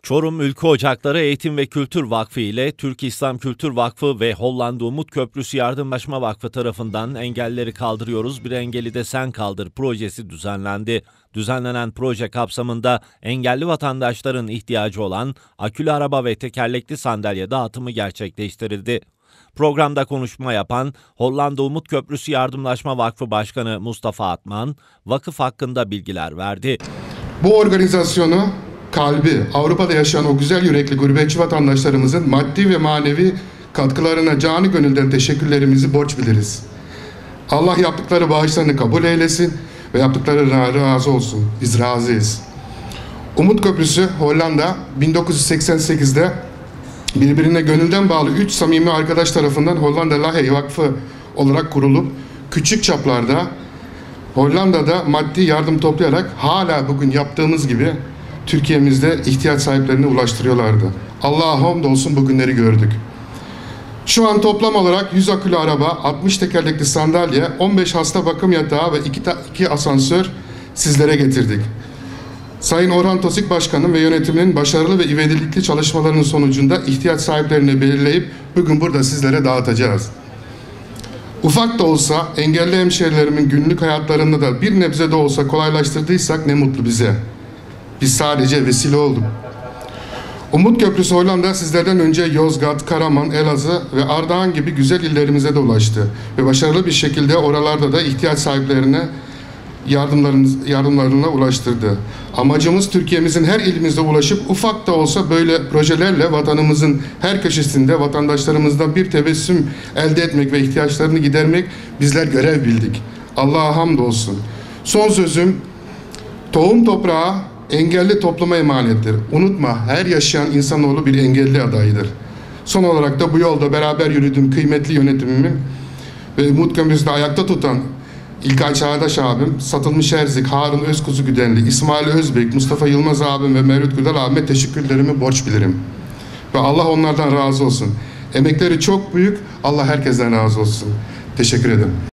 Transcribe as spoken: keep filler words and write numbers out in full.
Çorum Ülke Ocakları Eğitim ve Kültür Vakfı ile Türk İslam Kültür Vakfı ve Hollanda Umut Köprüsü Yardımlaşma Vakfı tarafından Engelleri Kaldırıyoruz, Bir Engeli de Sen Kaldır projesi düzenlendi. Düzenlenen proje kapsamında engelli vatandaşların ihtiyacı olan akülü araba ve tekerlekli sandalye dağıtımı gerçekleştirildi. Programda konuşma yapan Hollanda Umut Köprüsü Yardımlaşma Vakfı Başkanı Mustafa Atman, vakıf hakkında bilgiler verdi. Bu organizasyonu kalbi, Avrupa'da yaşayan o güzel yürekli gurbetçi vatandaşlarımızın maddi ve manevi katkılarına canı gönülden teşekkürlerimizi borç biliriz. Allah yaptıkları bağışlarını kabul eylesin ve yaptıkları razı olsun. Biz razıyız. Umut Köprüsü Hollanda bin dokuz yüz seksen sekiz'de birbirine gönülden bağlı üç samimi arkadaş tarafından Hollanda Lahey Vakfı olarak kurulup küçük çaplarda Hollanda'da maddi yardım toplayarak hala bugün yaptığımız gibi Türkiye'mizde ihtiyaç sahiplerine ulaştırıyorlardı. Allah'a hamdolsun bugünleri gördük. Şu an toplam olarak yüz akülü araba, altmış tekerlekli sandalye, on beş hasta bakım yatağı ve iki asansör sizlere getirdik. Sayın Orhan Tosik Başkanım ve yönetiminin başarılı ve ivedilikli çalışmalarının sonucunda ihtiyaç sahiplerini belirleyip bugün burada sizlere dağıtacağız. Ufak da olsa engelli hemşerilerimin günlük hayatlarında da bir nebze de olsa kolaylaştırdıysak ne mutlu bize. Biz sadece vesile olduk. Umut Köprüsü Hollanda sizlerden önce Yozgat, Karaman, Elazığ ve Ardahan gibi güzel illerimize de ulaştı. Ve başarılı bir şekilde oralarda da ihtiyaç sahiplerine yardımlarına ulaştırdı. Amacımız Türkiye'mizin her ilimizde ulaşıp ufak da olsa böyle projelerle vatanımızın her köşesinde vatandaşlarımızdan bir tebessüm elde etmek ve ihtiyaçlarını gidermek. Bizler görev bildik. Allah'a hamdolsun. Son sözüm, tohum toprağı engelli topluma emanettir. Unutma, her yaşayan insanoğlu bir engelli adayıdır. Son olarak da bu yolda beraber yürüdüğüm kıymetli yönetimimin ve Umut Köprüsü'nde ayakta tutan İlkay Çağdaş abim, Satılmış Erzik, Harun Özkuzu Güdenli, İsmail Özbek, Mustafa Yılmaz abim ve Mevlüt Güdal abime teşekkürlerimi borç bilirim. Ve Allah onlardan razı olsun. Emekleri çok büyük, Allah herkesten razı olsun. Teşekkür ederim.